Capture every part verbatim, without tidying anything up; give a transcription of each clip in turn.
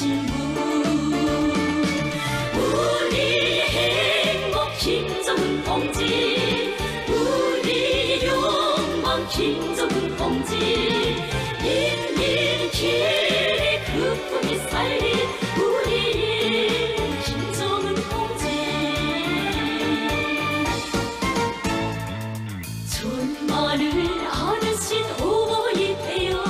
주신 분, 우리 행복 김정은 동지, 우리 영광 김정은 동지, 인민끼리 그품이 살린 우리 김정은 동지. 천만을 안으신 어머니 되어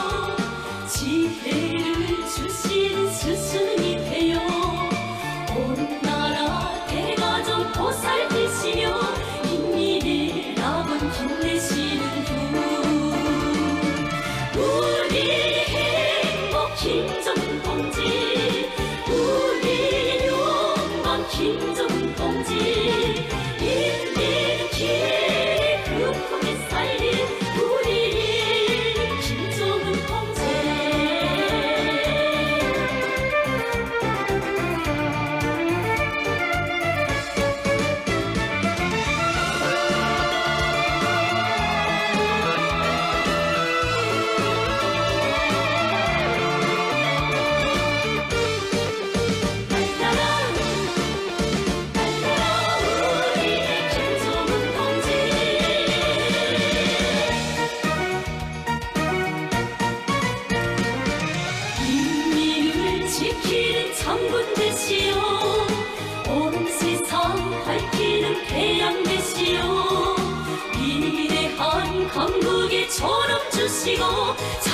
지혜를 주신 스승이 되어 온 나라 대가정 보살피시며 인민의 낙원 힘내시는 분, 우리 행복 김정은 동지, 우리 영광 김정은 동지, 인민끼리 그품이 살린 우리 김정은 동지. 지키는 장군 되시오, 온 세상 밝히는 태양 되시오, 위대한 강국의 전업 주시고